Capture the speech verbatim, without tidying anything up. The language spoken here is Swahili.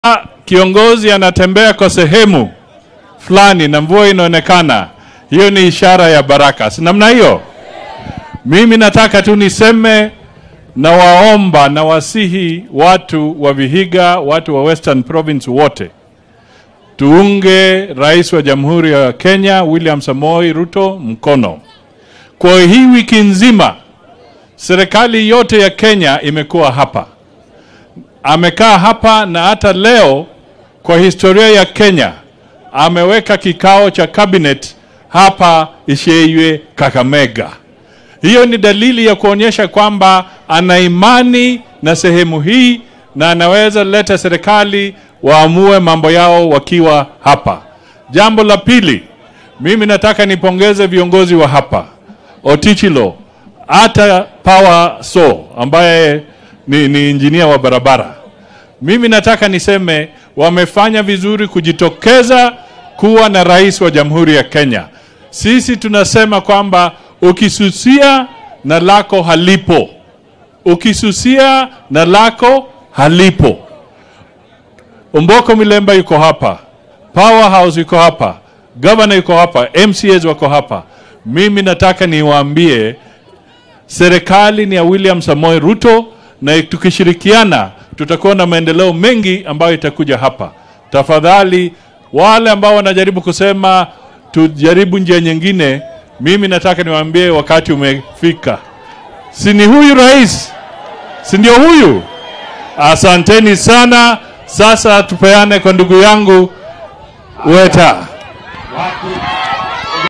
Kiongozi anatembea kwa sehemu fulani na mvua inaonekana, hiyo ni ishara ya baraka. Si namna hiyo? Mimi nataka tu niseme na waomba na wasihi watu wa Vihiga, watu wa Western Province wote, tuunge Rais wa Jamhuri ya Kenya William Samoei Ruto mkono. Kwa hii wiki nzima serikali yote ya Kenya imekuwa hapa. Amekaa hapa na hata leo kwa historia ya Kenya ameweka kikao cha cabinet hapa Isheiwe Kakamega. Hiyo ni dalili ya kuonyesha kwamba ana imani na sehemu hii na anaweza leta serikali waamue mambo yao wakiwa hapa. Jambo la pili, mimi nataka nipongeze viongozi wa hapa. Otichilo, hata Power So ambaye ni, ni engineer wa barabara. Mimi nataka niseme wamefanya vizuri kujitokeza kuwa na rais wa Jamhuri ya Kenya. Sisi tunasema kwamba ukisusia na lako halipo. Ukisusia na lako halipo. Omboko Milemba yuko hapa. Powerhouse yuko hapa. Governor yuko hapa. M C As wako hapa. Mimi nataka niwaambie serikali ni ya William Samoei Ruto, na tukishirikiana tutakuwa na maendeleo mengi ambayo itakuja hapa. Tafadhali wale ambao wanajaribu kusema tujaribu njia nyingine, mimi nataka niwaambie wakati umefika. Si ni huyu rais? Si ndio huyu? Asanteni sana. Sasa tupeane kwa ndugu yangu Weta.